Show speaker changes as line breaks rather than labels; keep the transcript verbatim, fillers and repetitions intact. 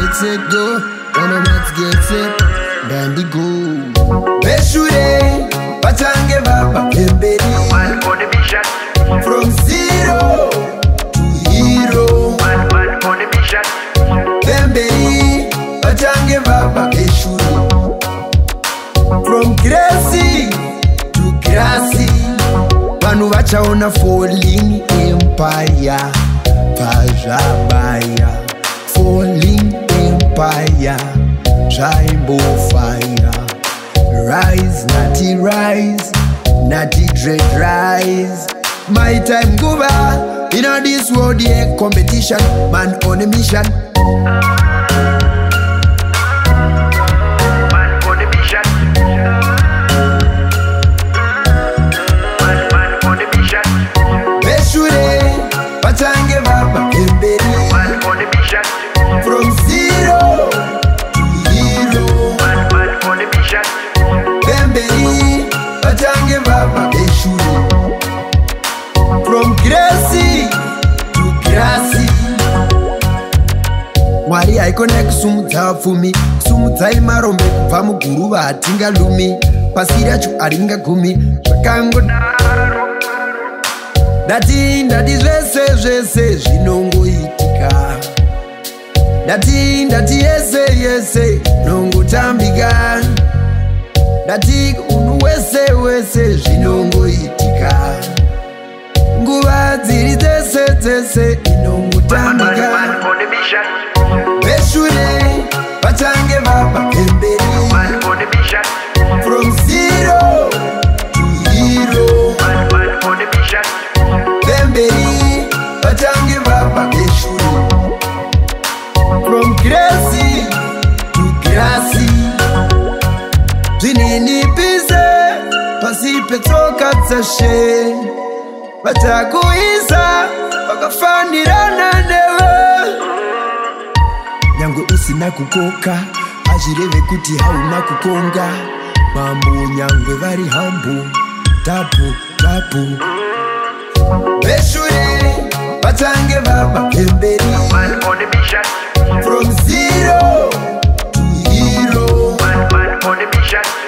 get set go, when I'm not get set, then the go. Beshure, Pachange Baba, Pemberi.
Man on the mission.
From zero to hero.
Man, man on the mission.
Pemberi, Pachange Baba, Beshure. From grassy to grassy. Vanu vachaona falling empire. Pajabaya, falling empire. Rainbow fire. Rise, natty rise. Natty dread rise. My time go back. In all this world, yeah, competition. Man on a mission.
Man on the mission. Man, man on the mission.
Beshure, Pachange Baba, Pemberi.
Man on the mission.
From zero to hero.
Man, man on the mission.
Pemberi, Pachange Baba, Beshure. From grassy to grassy. Mwari aikona kusumudza pfumi, sumudzai marombe kubva muguruva hatinga lumi, pasi racho haringa gumi, zvakangodaro. Ndati ndati zvese zvese zvinongoitika, ndati ndati yese yese nongotambika, ndati unhu wese wese zvinongoitika, nguva dziri dzese dzese inongotambika.
Man on the mission.
Beshure, Pachange Baba, Pemberi.
Man on the mission.
From zero to hero.
Man, man on the mission.
Pemberi, Pachange Baba, Beshure. From grassy to grassy. Zvinini pise, pasi petsoka dzashe. Vachakuisa, vakafanirana newe. Nyango usina kukoka, azvireve kuti hauna kukonga. Mambo nyangwe vari hambo, tapu tapu. Beshure, Pachange Baba, Pemberi.
Man on the mission.
From zero to hero.
Man, man on the mission.